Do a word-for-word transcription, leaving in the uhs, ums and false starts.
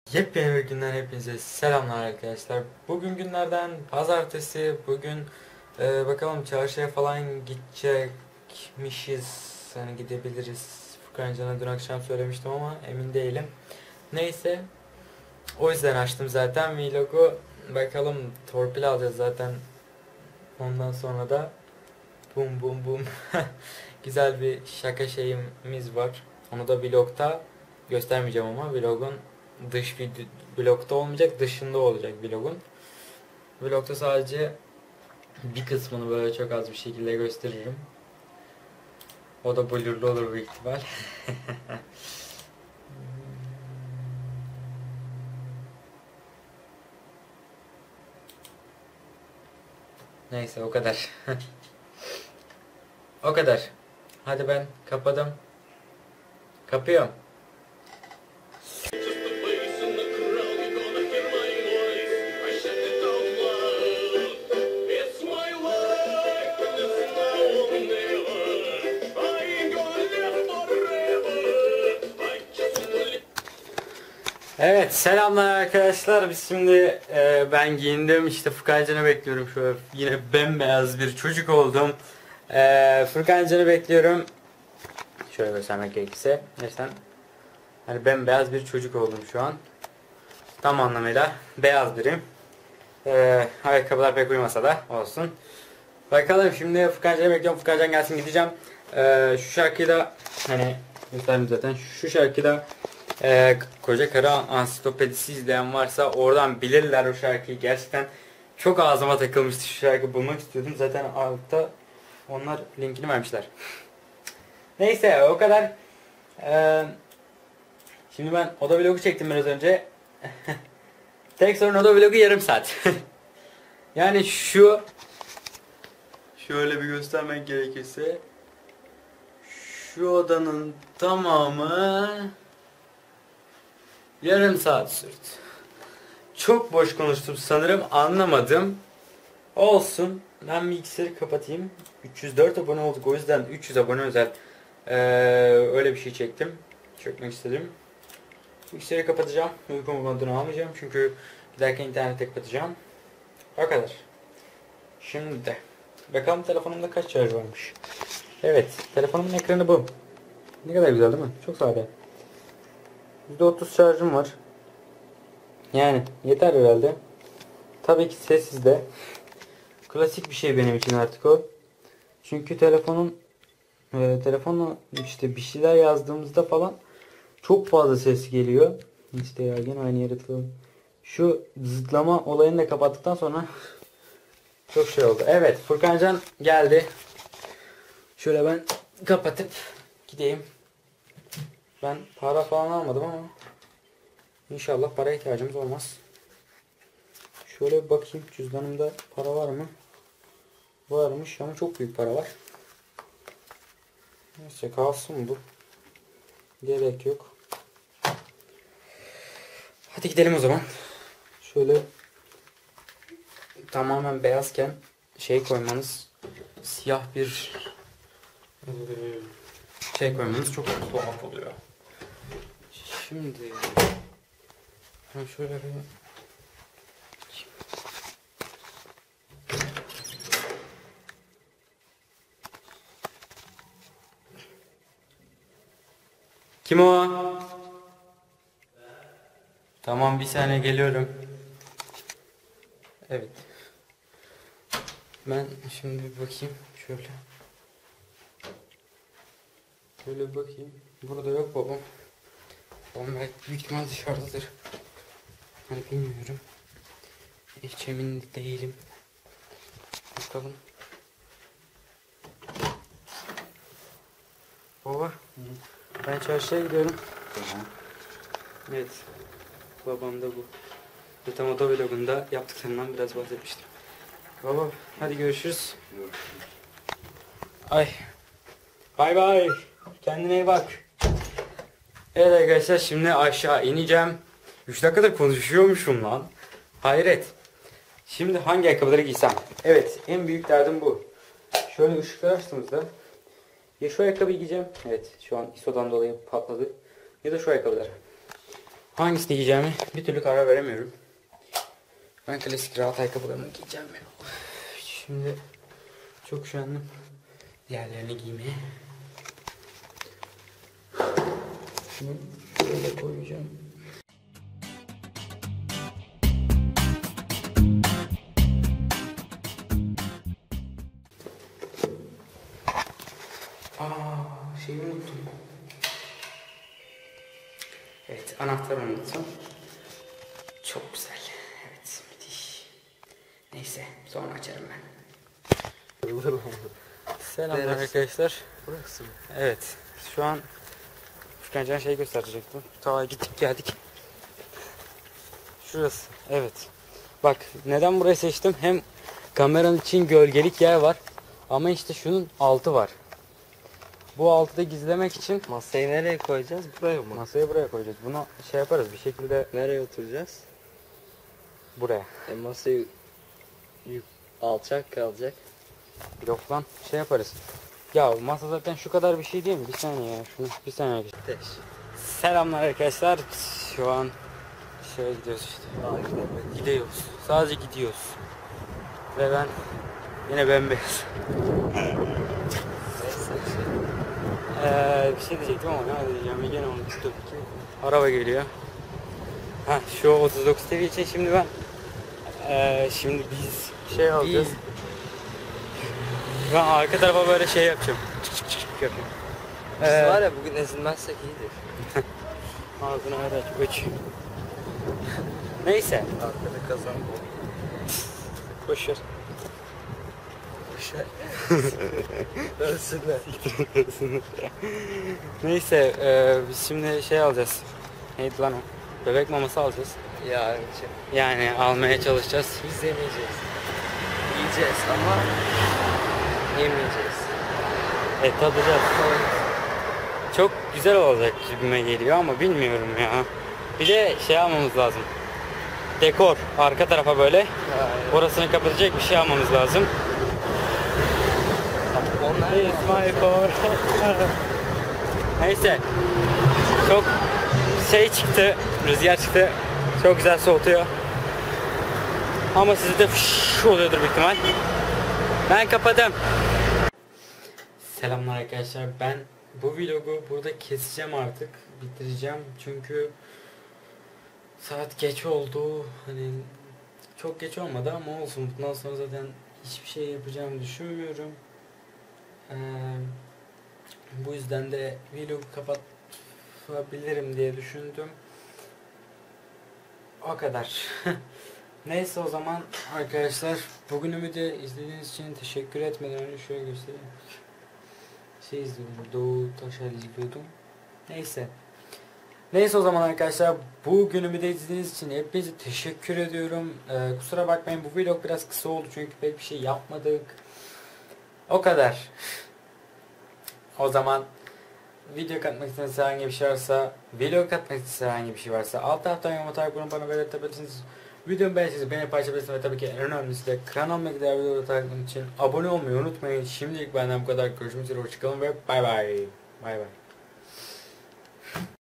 Yepyeni bir günden hepinize selamlar arkadaşlar. Bugün günlerden pazartesi. Bugün e, bakalım çarşıya falan gidecekmişiz. Hani gidebiliriz. Furkan Can'a dün akşam söylemiştim ama emin değilim. Neyse. O yüzden açtım zaten vlogu. Bakalım torpil alacağız zaten. Ondan sonra da bum bum bum. Güzel bir şaka şeyimiz var. Onu da vlogta göstermeyeceğim ama vlogun dış bir vlogda olmayacak, dışında olacak vlogun. Vlogda sadece bir kısmını böyle çok az bir şekilde gösteririm. O da blurlu olur büyük ihtimal. Neyse o kadar. O kadar. Hadi ben kapadım. Kapıyorum. Evet, selamlar arkadaşlar. Biz şimdi e, ben giyindim, işte Furkan Can'ı bekliyorum. Şöyle yine bembeyaz bir çocuk oldum. e, Furkan Can'ı bekliyorum. Şöyle göstermek gerekirse mesela hani bembeyaz bir çocuk oldum şu an. Tam anlamıyla beyaz biriyim. e, Ayakkabılar pek uymasa da olsun. Bakalım şimdi Furkan Can'ı bekliyorum. Furkan Can gelsin, gideceğim. e, Şu şarkıyı da hani gösterdim zaten. Şu şarkıyı da Ee, Koca Karı Ansiklopedisi izleyen varsa oradan bilirler o şarkıyı. Gerçekten çok ağzıma takılmıştı şu şarkı, bulmak istiyordum. Zaten altta onlar linkini vermişler. Neyse o kadar. Ee, Şimdi ben oda vlogu çektim biraz önce. Tek sorun oda vlogu yarım saat. Yani şu şöyle bir göstermek gerekirse şu odanın tamamı yarım saat sürdü. Çok boş konuştum sanırım, anlamadım. Olsun. Ben bilgisayarı kapatayım. üç yüz dört abone olduk, o yüzden üç yüz abone özel ee, öyle bir şey çektim. Çekmek istedim. Bilgisayarı kapatacağım. Uyku modunu almayacağım çünkü giderken internete kapatacağım. O kadar. Şimdi de bakalım telefonumda kaç şarj varmış. Evet, telefonumun ekranı bu. Ne kadar güzel değil mi? Çok sade. yüzde otuz şarjım var. Yani yeter herhalde. Tabii ki sessizde. Klasik bir şey benim için artık o. Çünkü telefonun e, telefonla işte bir şeyler yazdığımızda falan çok fazla ses geliyor. İşte ya gene aynı yere tıkladım. Şu zıtlama olayını da kapattıktan sonra çok şey oldu. Evet, Furkan Can geldi. Şöyle ben kapatıp gideyim. Ben para falan almadım ama İnşallah para ihtiyacımız olmaz. Şöyle bir bakayım cüzdanımda para var mı? Varmış ama çok büyük para var. Neyse kalsın bu. Gerek yok. Hadi gidelim o zaman. Şöyle tamamen beyazken şey koymanız, siyah bir şey koymanız çok tuhaf oluyor. Şimdi ben şöyle bir kim o? Tamam, bir saniye geliyorum. Evet. Ben şimdi bir bakayım şöyle. Şöyle bir bakayım. Burada yok babam. Babam belki büyük ihtimal dışarıdadır. Hani bilmiyorum. Hiç emin değilim. Bakalım. Baba. Hı. Ben çarşıya gidiyorum. Tamam. Evet. Babam da bu. Zaten oda vlogunda yaptıklarından biraz bahsetmiştim. Baba hadi görüşürüz. Görüşürüz. Ay. Bay bay. Kendine iyi bak. Evet arkadaşlar, şimdi aşağı ineceğim. üç dakikadır konuşuyormuşum lan. Hayret. Şimdi hangi ayakkabıları giysem? Evet, en büyük derdim bu. Şöyle ışıkları açtığımızda ya şu ayakkabıyı giyeceğim. Evet, şu an I S O'dan dolayı patladı. Ya da şu ayakkabılar. Hangisini giyeceğimi bir türlü karar veremiyorum. Ben klasik rahat ayakkabılarımı giyeceğim ya. Şimdi çok üşendim diğerlerini giymeye. Şunu şöyle koyacağım. Aa, şeyi unuttum. Evet, anahtarı unuttum. Çok güzel. Evet, müthiş. Neyse, sonra açarım ben. Selamlar arkadaşlar. Burası mı? Evet, şu an Furkancan şey gösterecektim. Ta gittik geldik. Şurası, evet. Bak, neden burayı seçtim? Hem kameranın için gölgelik yer var. Ama işte şunun altı var. Bu altı da gizlemek için Masayı nereye koyacağız? Buraya mı? masayı buraya koyacağız. Bunu şey yaparız bir şekilde Nereye oturacağız? buraya. E masayı yük alçak kalacak. Yok lan şey yaparız. Ya masa zaten şu kadar bir şey değil mi? Bir saniye ya şunu bir saniye. Ateş. Selamlar arkadaşlar. Şu an şeye gidiyoruz işte. Daha gidemedik. Gidiyoruz. Sadece gidiyoruz. Ve ben yine bembeyaz. Ee, bir şey diyecektim ama ne diyeceğim gene unuttum ki. Araba geliyor. Ha şu otuz dokuz T V için şimdi ben ee, şimdi biz şey alacağız. Ben arka tarafa böyle şey yapacağım. Çık çık çık çık yapayım. Biz Ee, var ya bugün ezilmezsek iyidir. Ağzına aç uç. Neyse. Arkada kazan. Boşver. Boşver. Ölsünler. Neyse e, biz şimdi şey alacağız. Neydi lan o? Bebek maması alacağız. Yarın için. Yani almaya çalışacağız. Biz yemeyeceğiz. Yiyeceğiz ama yemeyeceğiz. E tadacağız. Çok güzel olacak gibime geliyor ama bilmiyorum ya. Bir de şey almamız lazım. Dekor. Arka tarafa böyle. Orasını kapatacak bir şey almamız lazım. Onlar It's my car. Neyse. Çok şey çıktı. Rüzgar çıktı. Çok güzel soğutuyor. Ama sizde fış oluyordur büyük ihtimal. Ben kapadım. Selamlar arkadaşlar. Ben bu vlogu burada keseceğim artık. Bitireceğim. Çünkü saat geç oldu. Hani çok geç olmadı ama olsun. Bundan sonra zaten hiçbir şey yapacağımı düşünmüyorum. Ee, bu yüzden de vlogu kapatabilirim diye düşündüm. O kadar. Neyse o zaman arkadaşlar bugünümü de izlediğiniz için teşekkür etmeden önce şöyle göstereyim. Şey izliyordum, Doğu Taşer izliyordum. Neyse. Neyse o zaman arkadaşlar bugünümü de izlediğiniz için hepinize teşekkür ediyorum. Ee, kusura bakmayın bu vlog biraz kısa oldu çünkü pek bir şey yapmadık. O kadar. O zaman video katmak istediğiniz herhangi bir şey varsa, vlog katmak istediğiniz herhangi bir şey varsa alt taraftan yorum atarak bunu bana belirtebilirsiniz. Videomu beğenirseniz beni paylaşabilirsiniz ve tabii ki en önemlisi de kanalıma gider videoları takip için abone olmayı unutmayın. Şimdilik benden bu kadar. Görüşmek üzere. Hoşçakalın ve bay bay. Bay bay.